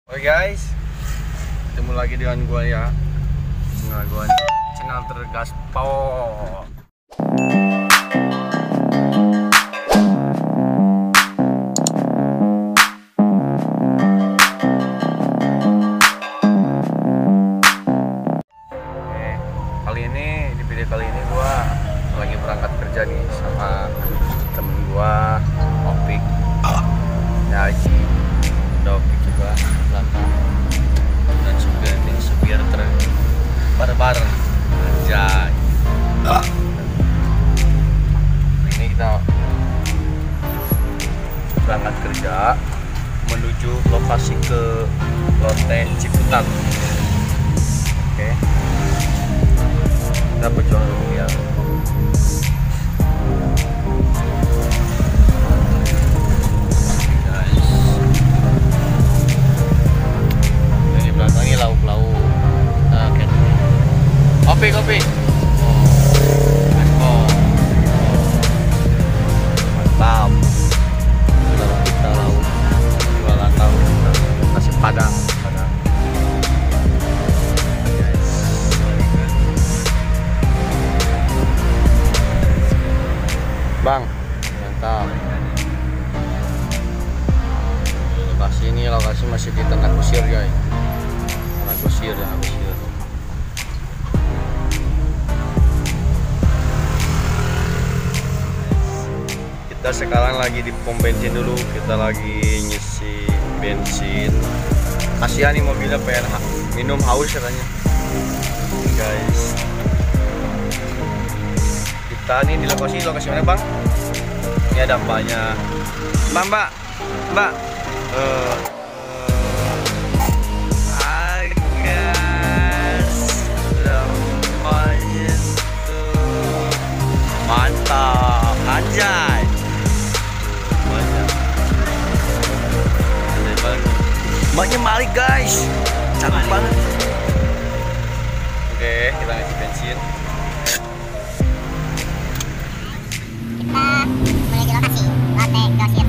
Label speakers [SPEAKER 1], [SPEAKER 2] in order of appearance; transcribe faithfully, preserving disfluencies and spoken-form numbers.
[SPEAKER 1] Oke guys, ketemu lagi dengan gua ya. Nah, gua channel Tergaspol. Oke, kali ini di video kali ini gua lagi berangkat kerja nih sama temen gua, Opik, ya Haji, ada Opik juga belakang, dan juga ini supir truk barbar anjay. Ini kita berangkat kerja menuju lokasi ke Lotte Ciputat. Oke, kita berjuang dulu ya guys. Dari belakang ini lauk-lauk. Nah, oke. Kopi, kopi. Oh, mantap. Lauk kita lauk, jualan lauk, nasi padang, padang. Guys, bang, mantap. Lokasi ini lokasi masih di tengah kusir guys. Tengah kusir, tengah kusir. Kita sekarang lagi di pom bensin dulu, kita lagi ngisi bensin. Kasihan nih mobilnya pengen ha minum, haus katanya guys. Kita nih di lokasi lokasi mana bang? Ini ada mbaknya, mbak mbak mbak uh, uh, guys, mantap anjay. Mbaknya balik guys, cakep banget. Oke, kita ngisi bensin.
[SPEAKER 2] Kita menuju lokasi Lotte Grosir.